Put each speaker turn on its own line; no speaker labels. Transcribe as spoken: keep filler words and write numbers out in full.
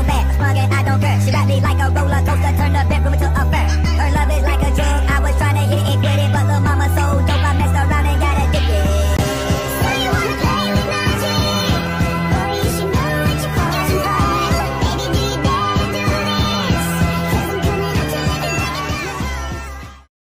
bad, I'm smug and I don't care. She rap me like a roller coaster, turn the